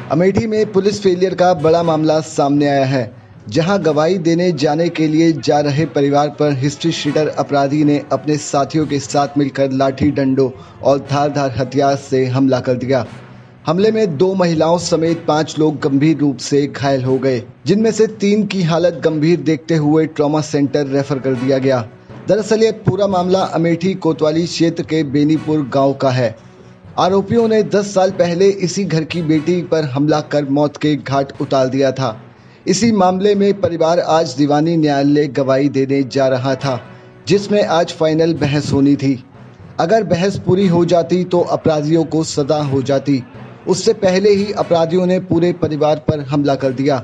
अमेठी में police failure का बड़ा मामला सामने आया है, जहां गवाही देने जाने के लिए जा रहे परिवार पर हिस्ट्री शीटर अपराधी ने अपने साथियों के साथ मिलकर लाठी डंडों और धारदार हथियार से हमला कर दिया। हमले में 2 महिलाओं समेत 5 लोग गंभीर रूप से घायल हो गए, जिनमें से 3 की हालत गंभीर देखते हुए ट्रॉमा सेंटर रेफर कर दिया गया। दरअसल ये पूरा मामला अमेठी कोतवाली क्षेत्र के बेनीपुर गाँव का है। आरोपियों ने 10 साल पहले इसी घर की बेटी पर हमला कर मौत के घाट उतार दिया था। इसी मामले में परिवार आज दीवानी न्यायालय गवाही देने जा रहा था, जिसमें आज फाइनल बहस होनी थी। अगर बहस पूरी हो जाती तो अपराधियों को सजा हो जाती। उससे पहले ही अपराधियों ने पूरे परिवार पर हमला कर दिया।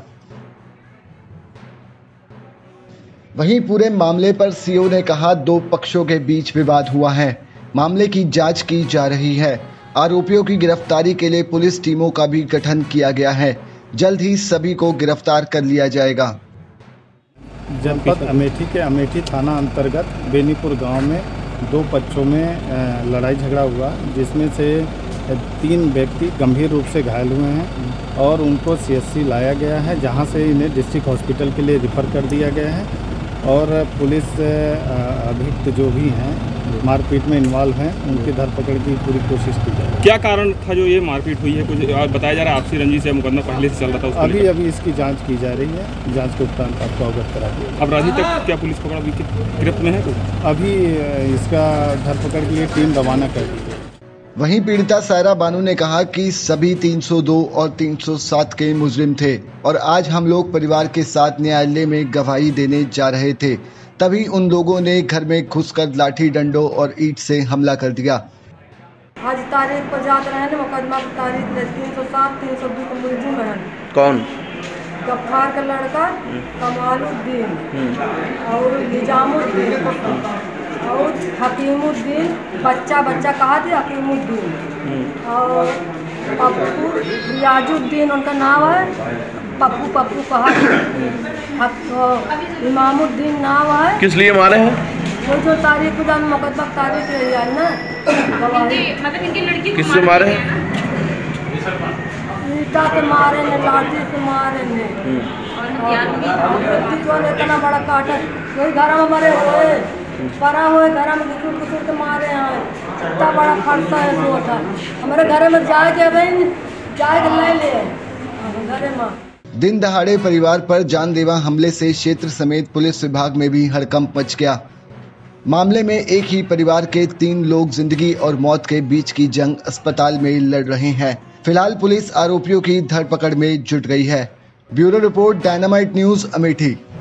वहीं पूरे मामले पर सीओ ने कहा, 2 पक्षों के बीच विवाद हुआ है, मामले की जांच की जा रही है। आरोपियों की गिरफ्तारी के लिए पुलिस टीमों का भी गठन किया गया है। जल्द ही सभी को गिरफ्तार कर लिया जाएगा। जनपद अमेठी के अमेठी थाना अंतर्गत बेनीपुर गांव में 2 पक्षों में लड़ाई झगड़ा हुआ, जिसमें से 3 व्यक्ति गंभीर रूप से घायल हुए हैं और उनको CHC लाया गया है, जहां से इन्हें डिस्ट्रिक्ट हॉस्पिटल के लिए रिफ़र कर दिया गया है। और पुलिस अभियुक्त जो भी हैं मारपीट में इन्वॉल्व हैं, उनकी धरपकड़ की पूरी कोशिश की जाए। क्या कारण था जो ये मारपीट हुई है? कुछ बताया जा रहा है आपसी रंजिश से मुकदमा पहले से चल रहा था? अभी इसकी जांच की जा रही है। जांच के उपरांत आपको अवगत करा दिया। अपराधी तक क्या पुलिस पकड़ गिरफ्त में है? अभी इसका धरपकड़ के लिए टीम रवाना कर दी है। वहीं पीड़िता सायरा बानू ने कहा कि सभी 302 और 307 के मुजरिम थे और आज हम लोग परिवार के साथ न्यायालय में गवाही देने जा रहे थे, तभी उन लोगों ने घर में घुसकर लाठी डंडों और ईंट से हमला कर दिया। आज तारीख पर जात रहे हैं, मुकदमा की तारीख 307 302 का मुलजिम है। कौन? गफ्फार का लड़का कमालुद्दीन और निजामुद्दीन और हकीमुद्दीन, बच्चा कहा थी हकीमुद्दीन, और पप्पू रियाजुद्दीन उनका नाम है, पप्पू कहा, इमामुद्दीन नाम है। किस लिए मारे हैं? वो जो तारीख को मुकदमा तारीख है ना, किससे मारे हैं? ईटा से मारे ने, लाठी से मारे ने, और इतना बड़ा काटा वही घर में मरे हुए, परा हुए घर में घुसुर के मारे हैं। इतना बड़ा खर्चा है सो था हमारे घर में जाके ले ले घर में। दिन दहाड़े परिवार पर जानलेवा हमले से क्षेत्र समेत पुलिस विभाग में भी हड़कंप मच गया। मामले में एक ही परिवार के 3 लोग जिंदगी और मौत के बीच की जंग अस्पताल में लड़ रहे हैं। फिलहाल पुलिस आरोपियों की धरपकड़ में जुट गई है। Bureau report, dynamite news, Amethi.